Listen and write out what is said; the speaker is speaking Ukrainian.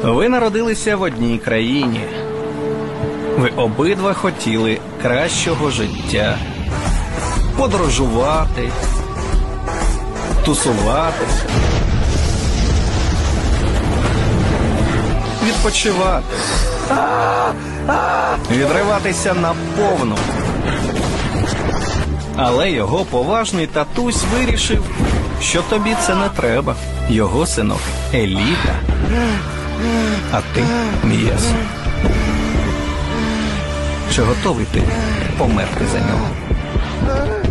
Ви народилися в одній країні. Ви обидва хотіли кращого життя. Подорожувати, тусуватися, відпочивати, відриватися наповну. Але його поважний татусь вирішив, що тобі це не треба. Його синок – еліта, а ти – м'ясо. Чи готовий ти померти за нього?